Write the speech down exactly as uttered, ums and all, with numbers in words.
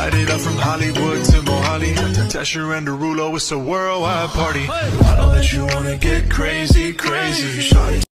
Light it up from Hollywood to Mohali, Tesher and Derulo, it's a worldwide party. I know that you wanna get crazy, crazy, shawty.